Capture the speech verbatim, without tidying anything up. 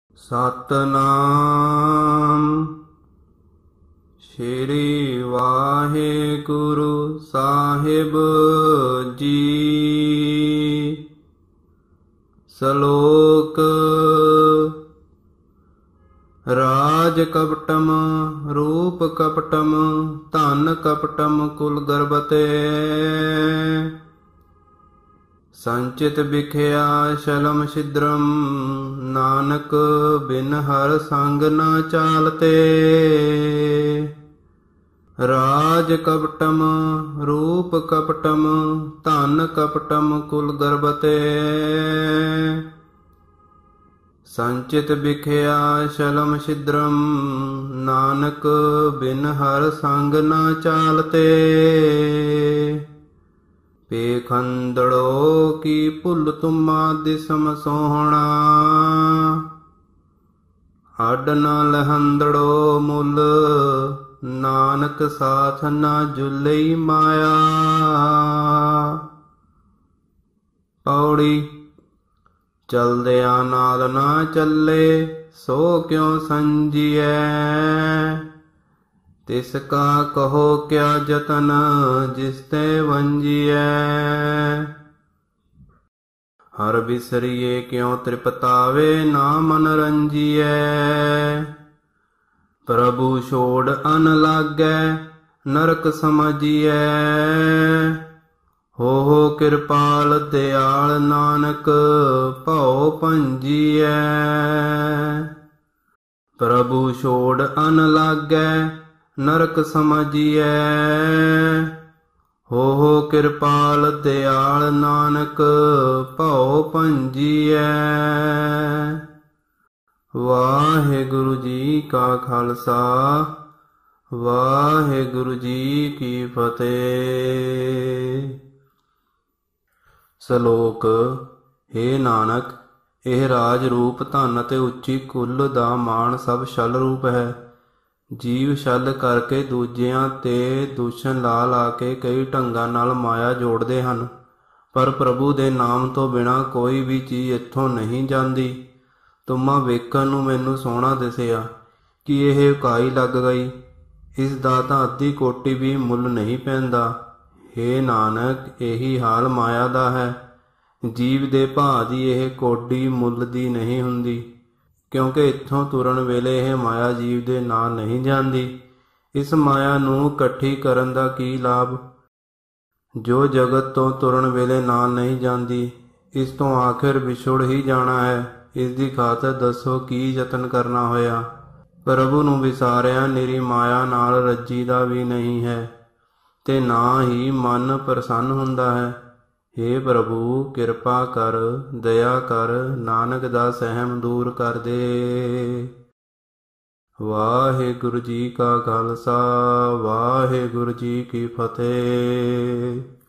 ਸਤਨਾਮ ਸ਼੍ਰੀ ਵਾਹਿਗੁਰੂ ਸਾਹਿਬ ਜੀ। ਸ਼ਲੋਕ। ਰਾਜ ਕਪਟਮ ਰੂਪ ਕਪਟਮ ਧਨ ਕਪਟਮ ਕੁਲ ਗਰਭਤੇ। ਸੰਚਿਤ ਬਿਖਿਆ ਸ਼ਲਮ ਛਿਦਰਮ ਨਾਨਕ ਬਿਨ ਹਰ ਸੰਗ ਨ ਚਾਲਤੇ। ਰਾਜ ਕਪਟਮ ਰੂਪ ਕਪਟਮ ਧਨ ਕਪਟਮ ਕੁਲ ਗਰਭਤੇ। ਸੰਚਿਤ ਬਿਖਿਆ ਸ਼ਲਮ ਛਿਦਰਮ ਨਾਨਕ ਬਿਨ ਹਰ ਸੰਗ ਨ ਚਾਲਤੇ। ਪੇਖੰਦੜੋ ਕੀ ਭੁੱਲ ਤੁਮਾ ਦਿਸਮ ਸੋਹਣਾ। ਅੱਡ ਨ ਲਹੰਦੜੋ ਮੁੱਲ ਨਾਨਕ ਸਾਥ ਨ ਜੁਲਈ ਮਾਇਆ। ਪੌੜੀ। ਚਲਦਿਆਂ ਨਾਲ ਨਾ ਚੱਲੇ ਸੋ ਕਿਉ ਸੰਜੀਐ। ਤਿਸ ਕਾ ਕਹੋ ਕਿਆ ਜਤਨ ਜਿਸ ਤੇ ਵੰਜੀਐ। ਹਰ ਬਿਸਰੀਏ ਕਿਉ ਤ੍ਰਿਪਤਾਵੇ ਨਾ ਮਨ ਰੰਜੀਐ। ਪ੍ਰਭੂ ਛੋੜ ਅਨ ਲਾਗੈ ਨਰਕ ਸਮਝੀਐ। ਹੋ ਹੋ ਕਿਰਪਾਲ ਦਿਆਲ ਨਾਨਕ ਭਉ ਭੰਜੀਐ। ਪ੍ਰਭੂ ਛੋੜ ਅਨ ਲਾਗੈ ਨਰਕ ਸਮਝੀਐ। ਹੋ ਹੋ ਕਿਰਪਾਲ ਦਿਆਲ ਨਾਨਕ ਭਉ ਭੰਜੀਐ। ਵਾਹਿਗੁਰੂ ਜੀ ਕਾ ਖਾਲਸਾ ਵਾਹਿਗੁਰੂ ਜੀ ਕੀ ਫਤਿਹ। ਸ਼ਲੋਕ। ਹੇ ਨਾਨਕ, ਇਹ ਰਾਜ ਰੂਪ ਧਨ ਅਤੇ ਉੱਚੀ ਕੁੱਲ ਦਾ ਮਾਣ ਸਭ ਛਲ ਰੂਪ ਹੈ। ਜੀਵ ਛਲ ਕਰਕੇ ਦੂਜਿਆਂ ਤੇ ਦੂਸ਼ਣ ਲਾ ਲਾ ਕੇ ਕਈ ਢੰਗਾਂ ਨਾਲ ਮਾਇਆ ਜੋੜਦੇ ਹਨ, ਪਰ ਪ੍ਰਭੂ ਦੇ ਨਾਮ ਤੋਂ ਬਿਨਾਂ ਕੋਈ ਵੀ ਚੀਜ਼ ਇੱਥੋਂ ਨਹੀਂ ਜਾਂਦੀ। ਤੁਮਾ ਵੇਖਣ ਨੂੰ ਮੈਨੂੰ ਸੋਹਣਾ ਦਿਸਿਆ ਕਿ ਇਹ ਉਕਾਈ ਲੱਗ ਗਈ, ਇਸ ਦਾ ਤਾਂ ਅੱਧੀ ਕੋਟੀ ਵੀ ਮੁੱਲ ਨਹੀਂ ਪੈਂਦਾ। ਹੇ ਨਾਨਕ, ਇਹੀ ਹਾਲ ਮਾਇਆ ਦਾ ਹੈ। ਜੀਵ ਦੇ ਭਾਅ ਦੀ ਇਹ ਕੋਡੀ ਮੁੱਲ ਦੀ ਨਹੀਂ ਹੁੰਦੀ, ਕਿਉਂਕਿ ਇੱਥੋਂ ਤੁਰਨ ਵੇਲੇ ਇਹ ਮਾਇਆ ਜੀਵ ਦੇ ਨਾਲ ਨਹੀਂ ਜਾਂਦੀ। ਇਸ ਮਾਇਆ ਨੂੰ ਇਕੱਠੀ ਕਰਨ ਦਾ ਕੀ ਲਾਭ, ਜੋ ਜਗਤ ਤੋਂ ਤੁਰਨ ਵੇਲੇ ਨਾਲ ਨਹੀਂ ਜਾਂਦੀ। ਇਸ ਤੋਂ ਆਖਿਰ ਵਿਛੁੜ ਹੀ ਜਾਣਾ ਹੈ। ਇਸ ਦੀ ਖਾਤਰ ਦੱਸੋ ਕੀ ਯਤਨ ਕਰਨਾ ਹੋਇਆ। ਪ੍ਰਭੂ ਨੂੰ ਵਿਸਾਰਿਆ ਨਿਰੀ ਮਾਇਆ ਨਾਲ ਰੱਜੀ ਦਾ ਵੀ ਨਹੀਂ ਹੈ, ਤੇ ਨਾ ਹੀ ਮਨ ਪ੍ਰਸੰਨ ਹੁੰਦਾ ਹੈ। ਹੇ ਪ੍ਰਭੂ, ਕਿਰਪਾ ਕਰ, ਦਇਆ ਕਰ, ਨਾਨਕ ਦਾ ਸਹਿਮ ਦੂਰ ਕਰ ਦੇ। ਵਾਹਿਗੁਰੂ ਜੀ ਕਾ ਖਾਲਸਾ ਵਾਹਿਗੁਰੂ ਜੀ ਕੀ ਫਤਿਹ।